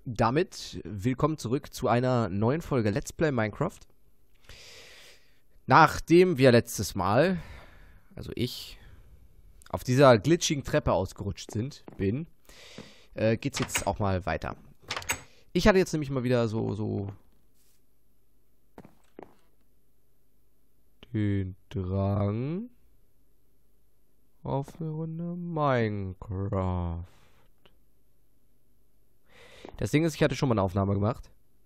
damit willkommen zurück zu einer neuen Folge Let's Play Minecraft. Nachdem wir letztes Mal, also ich, auf dieser glitschigen Treppe ausgerutscht bin, geht's jetzt auch mal weiter. Ich hatte jetzt nämlich mal wieder so den Drang auf eine Runde Minecraft. Das Ding ist, ich hatte schon mal eine Aufnahme gemacht.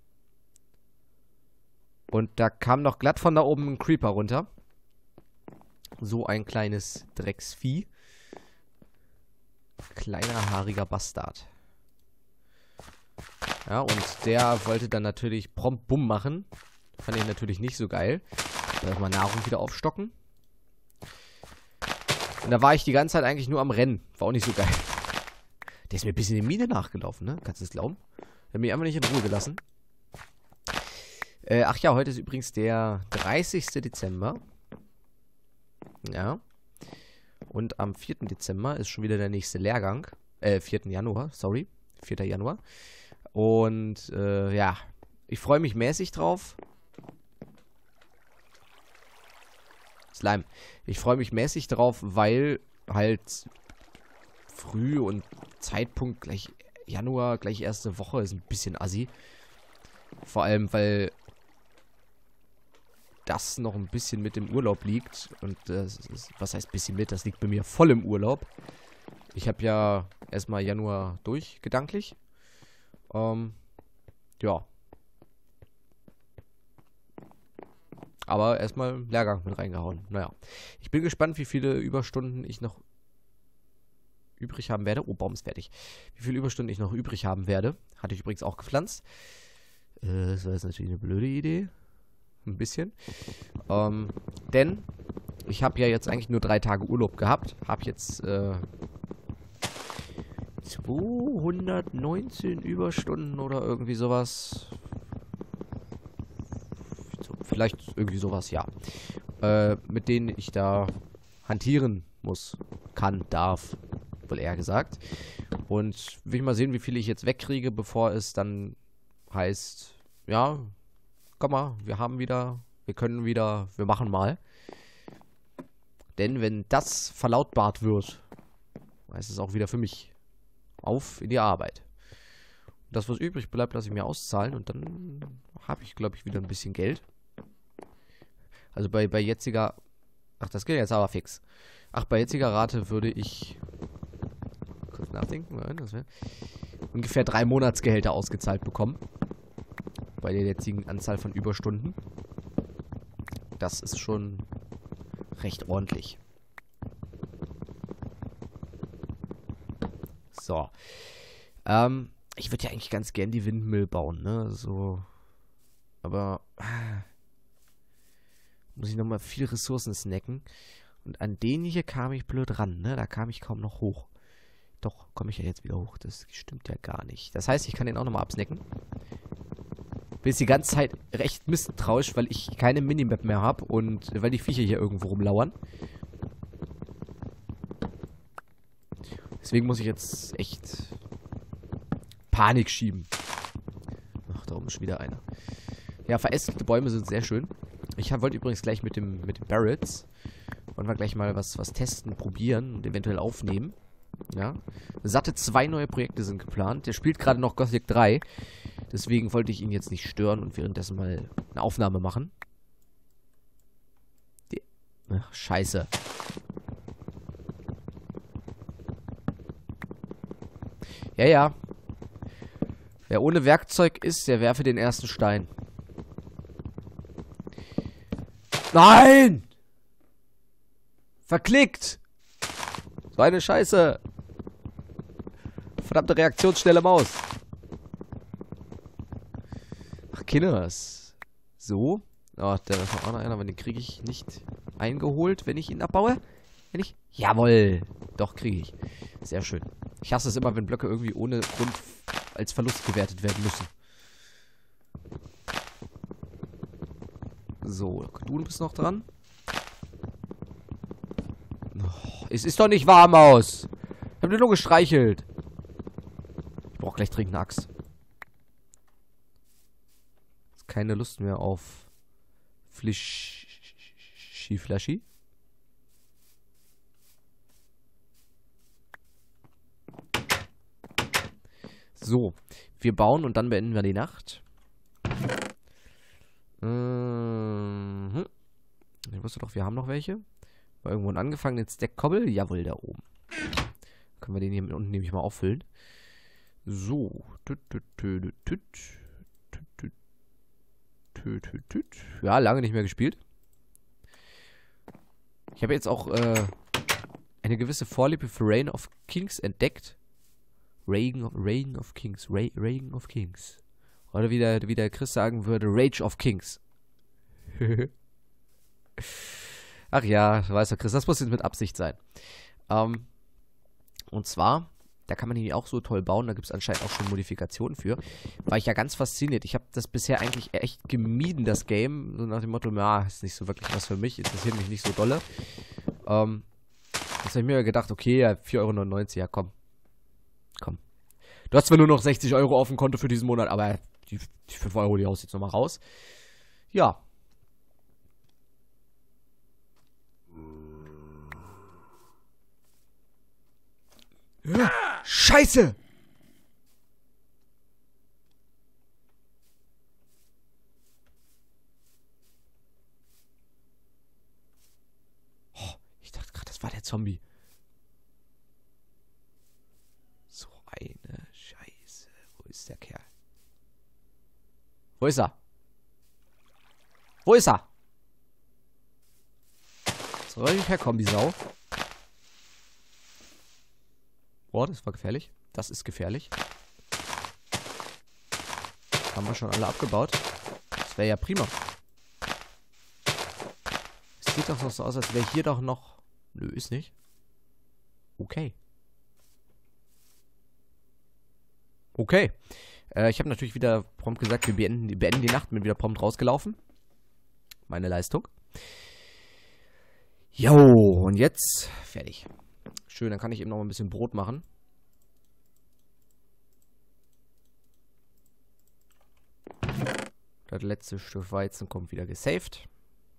Und da kam noch glatt von da oben ein Creeper runter. So ein kleines Drecksvieh. Kleiner, haariger Bastard. Ja, und der wollte dann natürlich prompt Bumm machen. Fand ich natürlich nicht so geil. Erstmal Nahrung wieder aufstocken. Und da war ich die ganze Zeit eigentlich nur am Rennen. War auch nicht so geil. Der ist mir ein bisschen in die Mine nachgelaufen, ne? Kannst du das glauben? Der hat mich einfach nicht in Ruhe gelassen. Ach ja, heute ist übrigens der 30. Dezember. Ja. Und am 4. Dezember ist schon wieder der nächste Lehrgang. 4. Januar, sorry. 4. Januar. Und, ja. Ich freue mich mäßig drauf. Slime. Ich freue mich mäßig drauf, weil halt früh und Zeitpunkt gleich Januar, gleich erste Woche ist ein bisschen assi. Vor allem, weil das noch ein bisschen mit im Urlaub liegt. Und das ist, was heißt bisschen mit? Das liegt bei mir voll im Urlaub. Ich habe ja erstmal Januar durch, gedanklich. Ja. Aber erstmal Lehrgang mit reingehauen. Naja. Ich bin gespannt, wie viele Überstunden ich noch übrig haben werde. Oh, Baum ist fertig. Wie viele Überstunden ich noch übrig haben werde. Hatte ich übrigens auch gepflanzt. Das war jetzt natürlich eine blöde Idee. Ein bisschen. Denn ich habe ja jetzt eigentlich nur 3 Tage Urlaub gehabt. Habe jetzt 219 Überstunden oder irgendwie sowas. Vielleicht irgendwie sowas, ja. Mit denen ich da hantieren muss, kann, darf, wohl eher gesagt. Und will ich mal sehen, wie viel ich jetzt wegkriege, bevor es dann heißt, ja, komm mal, wir haben wieder, wir können wieder, wir machen mal. Denn wenn das verlautbart wird, heißt es auch wieder für mich, auf in die Arbeit. Und das, was übrig bleibt, lasse ich mir auszahlen und dann habe ich, glaube ich, wieder ein bisschen Geld. Also bei jetziger... Ach, das geht jetzt aber fix. Ach, bei jetziger Rate würde ich... Kurz nachdenken. Das wäre ungefähr 3 Monatsgehälter ausgezahlt bekommen. Bei der jetzigen Anzahl von Überstunden. Das ist schon recht ordentlich. So. Ich würde ja eigentlich ganz gern die Windmill bauen, ne? So. Aber... muss ich nochmal viel Ressourcen snacken. Und an den hier kam ich blöd ran, ne? Da kam ich kaum noch hoch. Doch, komme ich ja jetzt wieder hoch. Das stimmt ja gar nicht. Das heißt, ich kann den auch nochmal absnacken. Bin jetzt die ganze Zeit recht misstrauisch, weil ich keine Minimap mehr habe und weil die Viecher hier irgendwo rumlauern. Deswegen muss ich jetzt echt Panik schieben. Ach, da oben ist schon wieder einer. Ja, verästelte Bäume sind sehr schön. Ich wollte übrigens gleich mit den Barretts wollen wir gleich mal was testen, probieren und eventuell aufnehmen. Ja. Satte 2 neue Projekte sind geplant. Der spielt gerade noch Gothic 3. Deswegen wollte ich ihn jetzt nicht stören und währenddessen mal eine Aufnahme machen. Ach, scheiße. Ja, ja. Wer ohne Werkzeug ist, der werfe den ersten Stein. Nein! Verklickt! So eine Scheiße! Verdammte reaktionsschnelle Maus! Ach, Kinders. So. Oh, da ist noch einer, aber den kriege ich nicht eingeholt, wenn ich ihn abbaue. Wenn ich... Jawohl! Doch, kriege ich. Sehr schön. Ich hasse es immer, wenn Blöcke irgendwie ohne Grund als Verlust gewertet werden müssen. So, du bist noch dran. Oh, es ist doch nicht warm aus. Ich hab dir nur gestreichelt. Ich brauch gleich dringend eine Axt. keine Lust mehr auf Flashy. So, wir bauen und dann beenden wir die Nacht. Ich wusste doch, wir haben noch welche. War irgendwo ein angefangen, den Stack Kobbel. Jawohl, da oben. Können wir den hier mit unten nämlich mal auffüllen. So. Ja, lange nicht mehr gespielt. Ich habe jetzt auch eine gewisse Vorliebe für Reign of Kings entdeckt. Reign of Kings. Oder wie der Chris sagen würde, Rage of Kings. Ach ja, du weißt ja, Chris, das muss jetzt mit Absicht sein. Und zwar, da kann man ihn auch so toll bauen, da gibt es anscheinend auch schon Modifikationen für. War ich ja ganz fasziniert. Ich habe das bisher eigentlich echt gemieden, das Game. So nach dem Motto, ja, ist nicht so wirklich was für mich, interessiert mich nicht so dolle. Jetzt habe ich mir gedacht, okay, ja, 4,99 €, ja komm. Du hast zwar nur noch 60 € auf dem Konto für diesen Monat, aber die 5 €, die haust jetzt nochmal raus. Ja. Scheiße! Oh, ich dachte gerade, das war der Zombie. So eine Scheiße. Wo ist der Kerl? Wo ist er? Wo ist er? Soll ich herkommen, die Sau? Boah, das war gefährlich. Das ist gefährlich. Haben wir schon alle abgebaut. Das wäre ja prima. Es sieht doch so aus, als wäre hier doch noch... Nö, ist nicht. Okay. Okay. Ich habe natürlich wieder prompt gesagt, wir beenden die Nacht. Bin wieder prompt rausgelaufen. Meine Leistung. Jo, und jetzt fertig. Schön, dann kann ich eben noch ein bisschen Brot machen. Das letzte Stück Weizen kommt wieder gesaved.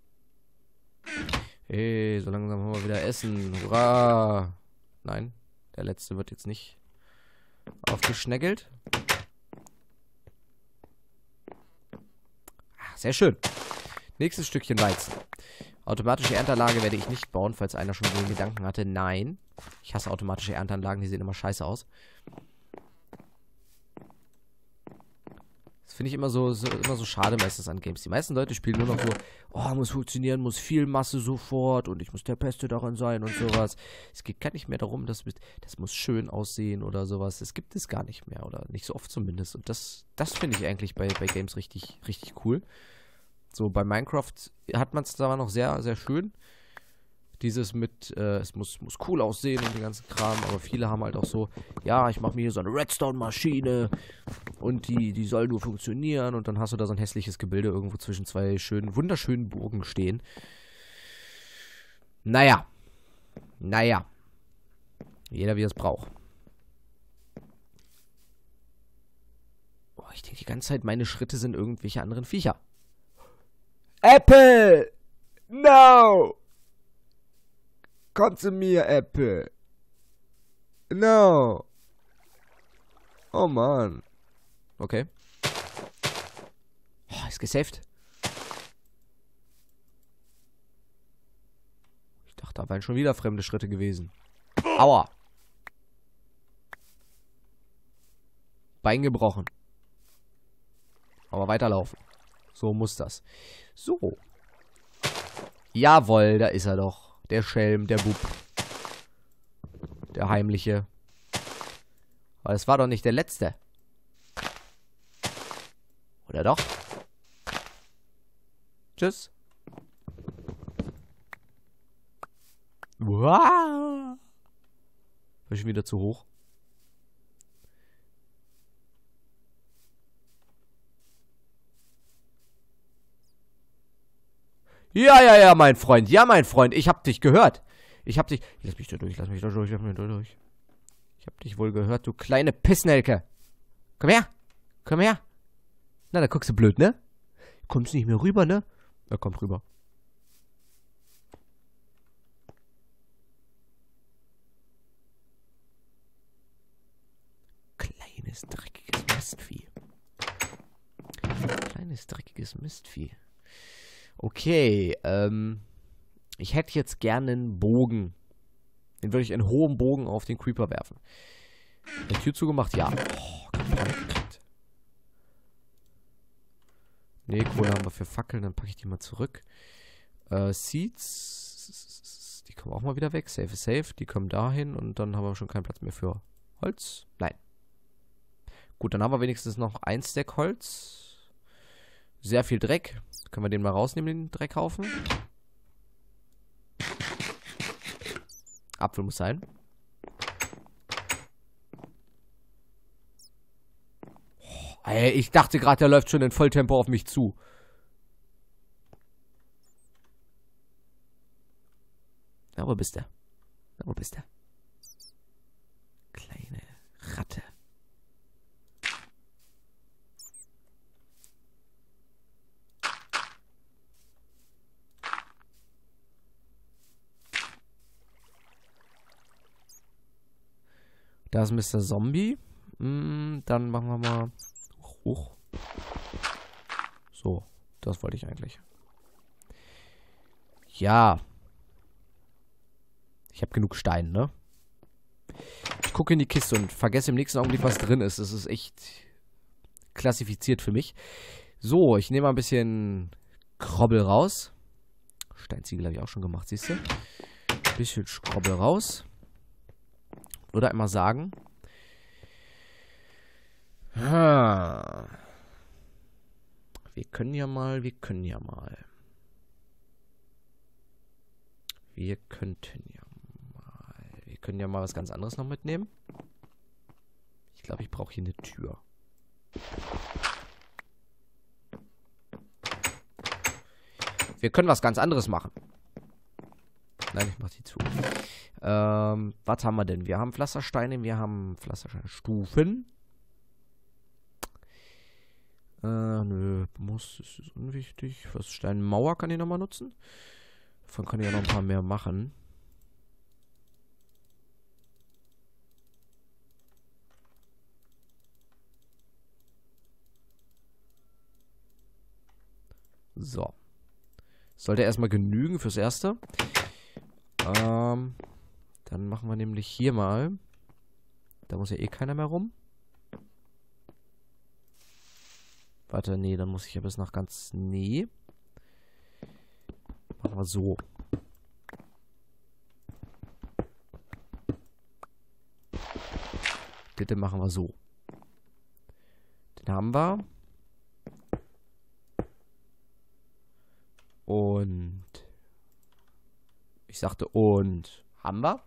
Hey, so langsam haben wir wieder Essen. Hurra! Nein, der letzte wird jetzt nicht aufgeschneckelt. Sehr schön. Nächstes Stückchen Weizen. Automatische Ernteanlage werde ich nicht bauen, falls einer schon den Gedanken hatte. Nein. Ich hasse automatische Ernteanlagen, die sehen immer scheiße aus. Das finde ich immer so schade meistens an Games. Die meisten Leute spielen nur noch so, oh, muss funktionieren, muss viel Masse sofort und ich muss der Beste daran sein und sowas. Es geht gar nicht mehr darum, das muss schön aussehen oder sowas. Das gibt es gar nicht mehr oder nicht so oft zumindest. Und das finde ich eigentlich bei Games richtig, richtig cool. So, bei Minecraft hat man es da noch sehr, sehr schön. Dieses mit, es muss cool aussehen und den ganzen Kram, aber viele haben halt auch so, ja, ich mache mir hier so eine Redstone-Maschine und die soll nur funktionieren und dann hast du da so ein hässliches Gebilde irgendwo zwischen zwei wunderschönen Burgen stehen. Naja. Jeder wie er es braucht. Oh, ich denke die ganze Zeit, meine Schritte sind irgendwelche anderen Viecher. Apple! No! Komm zu mir, Apple. No. Oh, Mann. Okay. Oh, ist gesaved. Ich dachte, da wären schon wieder fremde Schritte gewesen. Aua. Bein gebrochen. Aber weiterlaufen. So muss das. So. Jawohl, da ist er doch. Der Schelm, der Bub. Der Heimliche. Aber es war doch nicht der Letzte. Oder doch? Tschüss. Wow. War ich wieder zu hoch? Ja, mein Freund. Ja, mein Freund. Ich hab dich gehört. Lass mich da durch. Ich hab dich wohl gehört, du kleine Pissnelke. Komm her. Na, da guckst du blöd, ne? Kommst nicht mehr rüber, ne? Er kommt rüber. Kleines, dreckiges Mistvieh. Kleines, dreckiges Mistvieh. Okay, ich hätte jetzt gerne einen Bogen. Den würde ich einen hohen Bogen auf den Creeper werfen. Die Tür zugemacht? Ja. Oh, gekriegt. Ne, Kohle haben wir für Fackeln, dann packe ich die mal zurück. Seeds. Die kommen auch mal wieder weg. Safe is safe. Die kommen dahin und dann haben wir schon keinen Platz mehr für Holz. Nein. Gut, dann haben wir wenigstens noch ein Stack Holz. Sehr viel Dreck. Können wir den mal rausnehmen, den Dreckhaufen? Apfel muss sein. Oh, ey, ich dachte gerade, der läuft schon in Volltempo auf mich zu. Na, wo bist du? Na, wo bist du? Kleine Ratte. Da ist Mr. Zombie. Dann machen wir mal hoch. So, das wollte ich eigentlich. Ja. Ich habe genug Stein, ne? Ich gucke in die Kiste und vergesse im nächsten Augenblick, was drin ist. Das ist echt klassifiziert für mich. So, ich nehme mal ein bisschen Krobbel raus. Steinziegel habe ich auch schon gemacht, siehst du? Ein bisschen Krobbel raus. Würde einmal sagen. Wir können ja mal. Wir könnten ja mal was ganz anderes noch mitnehmen. Ich glaube, ich brauche hier eine Tür. Wir können was ganz anderes machen. Nein, ich mach die zu. Was haben wir denn? Wir haben Pflastersteine, wir haben Pflastersteinstufen. Nö, das ist unwichtig. Pflastersteinmauer kann ich nochmal nutzen. Davon kann ich ja noch ein paar mehr machen. So. Sollte erstmal genügen fürs Erste. Dann machen wir nämlich hier mal. Da muss ja eh keiner mehr rum. Warte, nee, dann muss ich ja bis nach ganz... Nee. Machen wir so. Bitte machen wir so. Den haben wir. Und... Ich sagte und... Haben wir.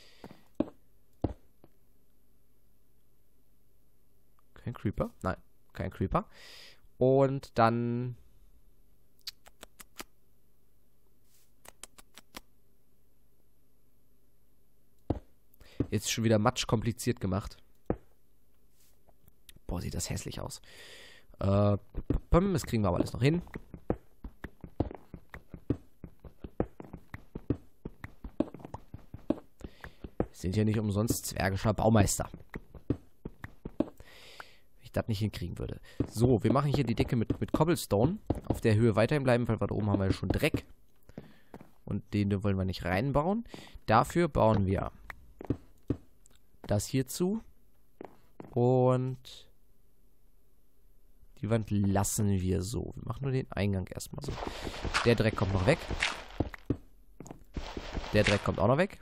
Kein Creeper? Nein, kein Creeper. Und dann... Jetzt schon wieder Matsch kompliziert gemacht. Boah, sieht das hässlich aus. Das kriegen wir aber alles noch hin. Sind ja nicht umsonst zwergischer Baumeister. Wenn ich das nicht hinkriegen würde. So, wir machen hier die Decke mit Cobblestone. Auf der Höhe weiterhin bleiben, weil da oben haben wir ja schon Dreck. Und den wollen wir nicht reinbauen. Dafür bauen wir das hierzu. Und die Wand lassen wir so. Wir machen nur den Eingang erstmal so. Der Dreck kommt noch weg. Der Dreck kommt auch noch weg.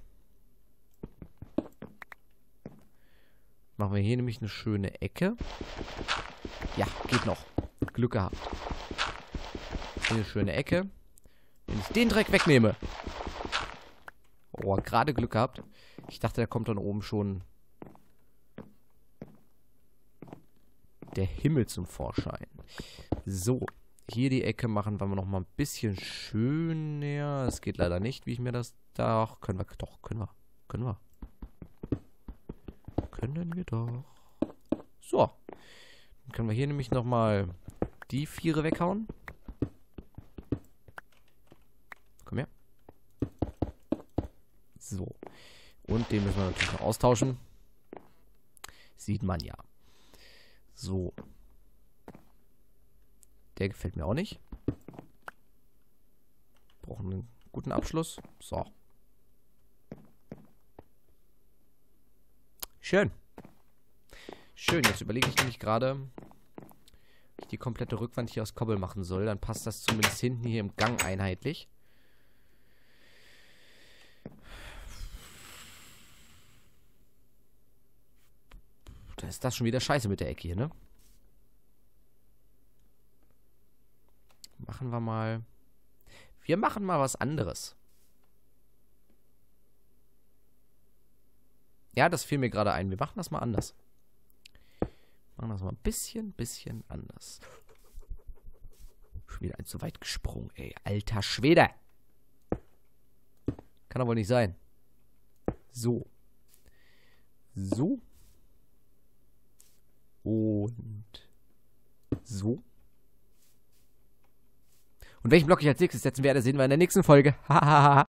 Machen wir hier nämlich eine schöne Ecke. Ja, geht noch. Glück gehabt. Hier eine schöne Ecke. Wenn ich den Dreck wegnehme. Oh, gerade Glück gehabt. Ich dachte, da kommt dann oben schon der Himmel zum Vorschein. So, hier die Ecke machen wir noch mal ein bisschen schöner. Es geht leider nicht, wie ich mir das... Doch, können wir. Doch, können wir. Können wir. Können wir doch. So. Dann können wir hier nämlich noch mal die Viere weghauen. Und den müssen wir natürlich noch austauschen. Sieht man ja. So. Der gefällt mir auch nicht. Brauchen einen guten Abschluss. So. Schön. Schön, jetzt überlege ich nämlich gerade, wie ich die komplette Rückwand hier aus Kobbel machen soll. Dann passt das zumindest hinten hier im Gang einheitlich. Da ist das schon wieder scheiße mit der Ecke hier, ne? Machen wir mal... Wir machen mal was anderes. Ja, das fiel mir gerade ein. Wir machen das mal anders. Machen das mal ein bisschen anders. Schon wieder ein zu weit gesprungen, ey. Alter Schwede. Kann doch wohl nicht sein. So. So. Und so. Und welchen Block ich als nächstes setzen werde, sehen wir in der nächsten Folge. Hahaha.